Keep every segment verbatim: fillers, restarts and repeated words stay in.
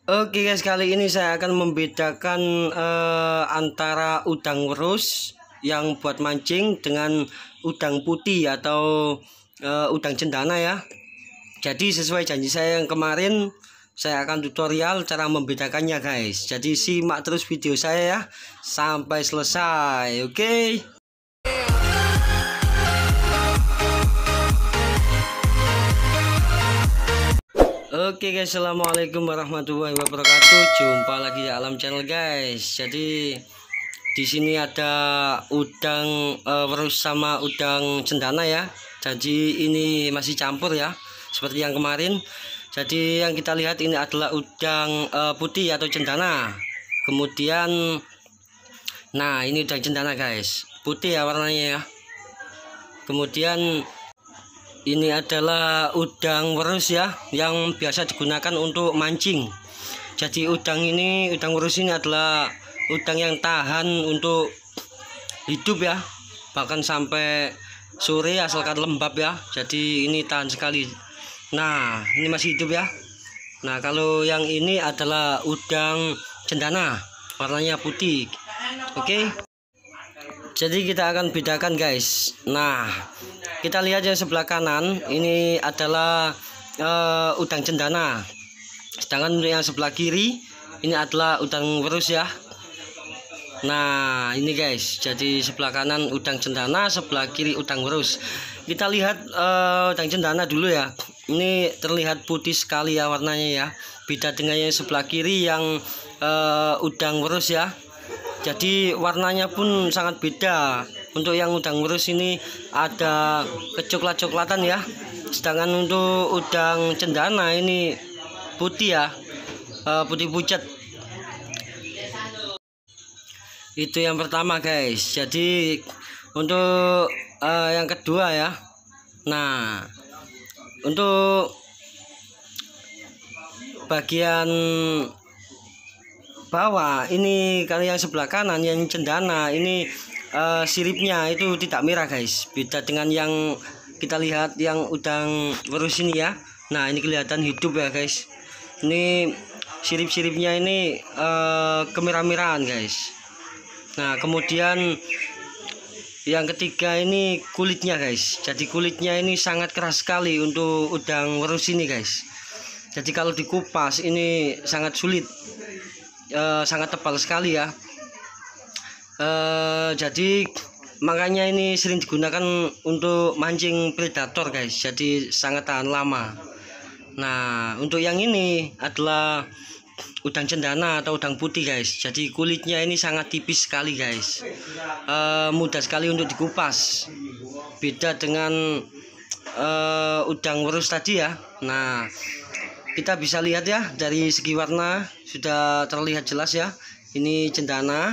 Oke guys, kali ini saya akan membedakan eh, antara udang werus yang buat mancing dengan udang putih atau eh, udang cendana ya. Jadi sesuai janji saya yang kemarin, saya akan tutorial cara membedakannya guys. Jadi simak terus video saya ya sampai selesai. Oke. Oke guys, assalamualaikum warahmatullahi wabarakatuh. Jumpa lagi di Alam Channel guys. Jadi di sini ada udang uh, werus sama udang cendana ya. Jadi ini masih campur ya, seperti yang kemarin. Jadi yang kita lihat ini adalah udang uh, putih atau cendana. Kemudian, nah ini udang cendana guys, putih ya warnanya ya. Kemudian ini adalah udang werus ya, yang biasa digunakan untuk mancing. Jadi udang ini, udang werus ini adalah udang yang tahan untuk hidup ya, bahkan sampai sore asalkan lembab ya. Jadi ini tahan sekali. Nah ini masih hidup ya. Nah kalau yang ini adalah udang cendana, warnanya putih. Oke, jadi kita akan bedakan guys. Nah kita lihat yang sebelah kanan ini adalah uh, udang cendana, sedangkan untuk yang sebelah kiri ini adalah udang werus ya. Nah ini guys, jadi sebelah kanan udang cendana, sebelah kiri udang werus. Kita lihat uh, udang cendana dulu ya. Ini terlihat putih sekali ya warnanya ya, beda dengan yang sebelah kiri yang uh, udang werus ya. Jadi warnanya pun sangat beda. Untuk yang udang werus ini ada kecoklat-coklatan ya, sedangkan untuk udang cendana ini putih ya, uh, putih pucat. Itu yang pertama guys. Jadi untuk uh, yang kedua ya. Nah untuk bagian bawah ini, kalau yang sebelah kanan yang cendana ini uh, siripnya itu tidak merah guys, beda dengan yang kita lihat yang udang werus ini ya. Nah ini kelihatan hidup ya guys, ini sirip-siripnya ini uh, kemerah-merahan guys. Nah kemudian yang ketiga ini kulitnya guys. Jadi kulitnya ini sangat keras sekali untuk udang werus ini guys. Jadi kalau dikupas ini sangat sulit, e, sangat tebal sekali ya. E, jadi makanya ini sering digunakan untuk mancing predator guys. Jadi sangat tahan lama. Nah untuk yang ini adalah udang cendana atau udang putih guys. Jadi kulitnya ini sangat tipis sekali guys, e, mudah sekali untuk dikupas, beda dengan e, udang werus tadi ya. Nah kita bisa lihat ya, dari segi warna sudah terlihat jelas ya, ini cendana.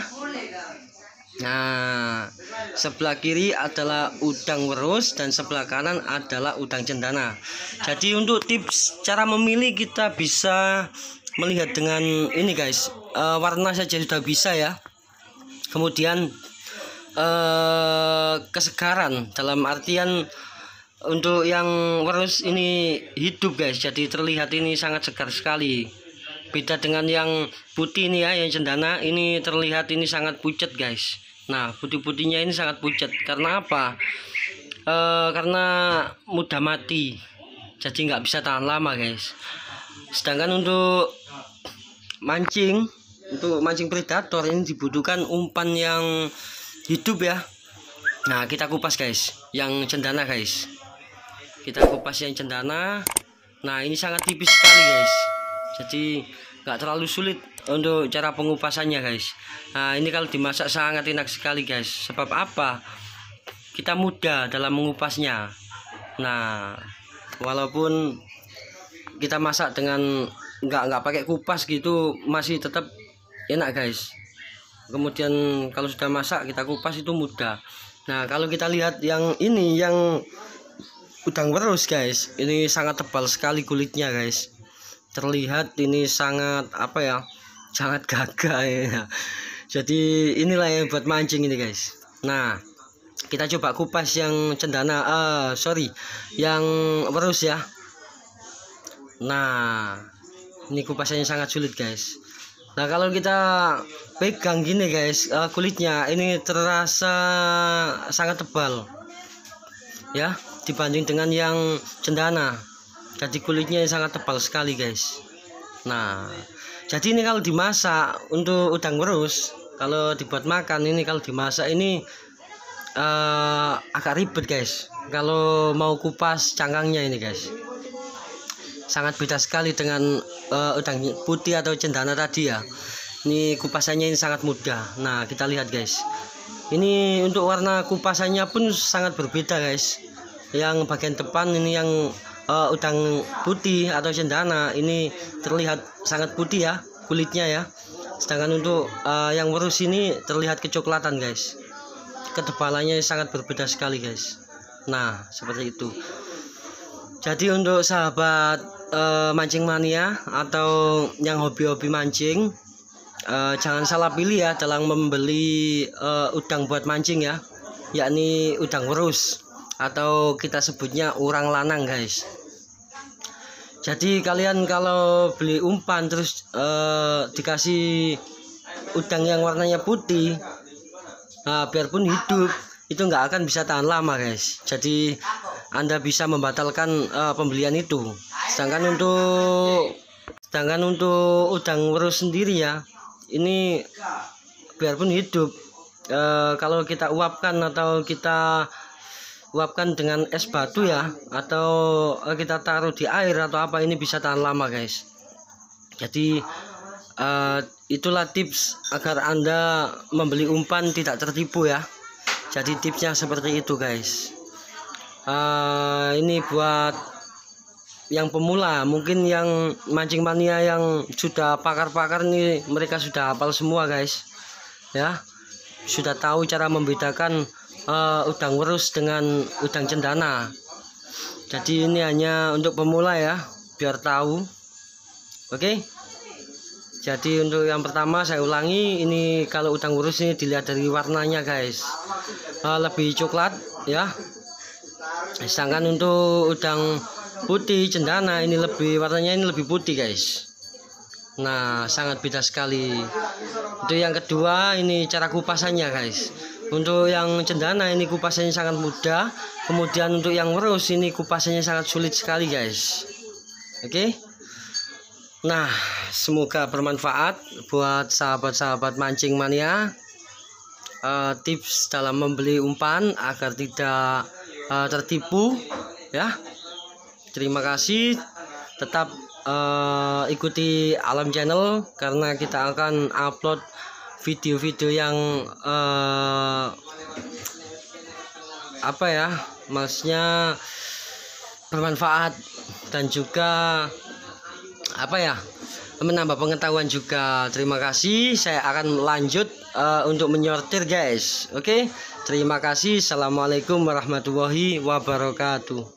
Nah sebelah kiri adalah udang werus dan sebelah kanan adalah udang cendana. Jadi untuk tips cara memilih kita bisa melihat dengan ini guys, uh, warna saja sudah bisa ya. Kemudian uh, kesegaran, dalam artian untuk yang werus ini hidup guys, jadi terlihat ini sangat segar sekali. Beda dengan yang putih ini ya, yang cendana ini terlihat ini sangat pucat guys. Nah putih-putihnya ini sangat pucat, karena apa? Uh, karena mudah mati, jadi nggak bisa tahan lama guys. Sedangkan untuk mancing, untuk mancing predator ini dibutuhkan umpan yang hidup ya. Nah kita kupas guys yang cendana guys, kita kupas yang cendana. Nah ini sangat tipis sekali guys, jadi nggak terlalu sulit untuk cara pengupasannya guys. Nah ini kalau dimasak sangat enak sekali guys. Sebab apa? Kita mudah dalam mengupasnya. Nah walaupun kita masak dengan nggak nggak pakai kupas gitu masih tetap enak guys. Kemudian kalau sudah masak kita kupas itu mudah. Nah kalau kita lihat yang ini, yang udang werus guys, ini sangat tebal sekali kulitnya guys. Terlihat ini sangat apa ya, sangat gagah ya. Jadi inilah yang buat mancing ini guys. Nah kita coba kupas yang cendana, uh, sorry yang werus ya. Nah Ini kupasannya sangat sulit guys. Nah kalau kita pegang gini guys, uh, kulitnya ini terasa sangat tebal ya dibanding dengan yang cendana. Jadi kulitnya sangat tebal sekali guys. Nah jadi ini kalau dimasak untuk udang werus, kalau dibuat makan ini, kalau dimasak ini uh, agak ribet guys. Kalau mau kupas cangkangnya ini guys, sangat beda sekali dengan uh, udang putih atau cendana tadi ya. Ini kupasannya ini sangat mudah. Nah kita lihat guys, ini untuk warna kupasannya pun sangat berbeda guys. Yang bagian depan ini yang uh, udang putih atau cendana ini terlihat sangat putih ya kulitnya ya. Sedangkan untuk uh, yang werus ini terlihat kecoklatan guys. Ketebalannya sangat berbeda sekali guys. Nah seperti itu. Jadi untuk sahabat uh, mancing mania atau yang hobi-hobi mancing, uh, jangan salah pilih ya dalam membeli uh, udang buat mancing ya, yakni udang werus atau kita sebutnya urang lanang guys. Jadi kalian kalau beli umpan terus uh, dikasih udang yang warnanya putih, nah, biarpun hidup itu nggak akan bisa tahan lama guys. Jadi Anda bisa membatalkan uh, pembelian itu. Sedangkan untuk sedangkan untuk udang werus sendiri ya, ini biarpun hidup, uh, kalau kita uapkan atau kita uapkan dengan es batu ya, atau uh, kita taruh di air atau apa, ini bisa tahan lama guys. Jadi uh, itulah tips agar Anda membeli umpan tidak tertipu ya. Jadi tipsnya seperti itu guys. Uh, ini buat yang pemula, mungkin yang mancing mania yang sudah pakar-pakar nih, mereka sudah hafal semua guys ya, sudah tahu cara membedakan uh, udang werus dengan udang cendana. Jadi ini hanya untuk pemula ya, biar tahu. Oke, jadi untuk yang pertama saya ulangi, ini kalau udang werus ini dilihat dari warnanya guys, uh, lebih coklat ya. Sedangkan untuk udang putih cendana ini lebih warnanya ini lebih putih guys. Nah sangat beda sekali. Untuk yang kedua ini cara kupasannya guys. Untuk yang cendana ini kupasannya sangat mudah. Kemudian untuk yang werus ini kupasannya sangat sulit sekali guys. Oke. Nah semoga bermanfaat buat sahabat-sahabat mancing mania. Uh, tips dalam membeli umpan agar tidak uh, tertipu ya. Terima kasih, tetap uh, ikuti Alam Channel karena kita akan upload video-video yang uh, apa ya, maksudnya bermanfaat dan juga apa ya, menambah pengetahuan juga. Terima kasih, saya akan lanjut uh, untuk menyortir guys. Oke, terima kasih. Assalamualaikum warahmatullahi wabarakatuh.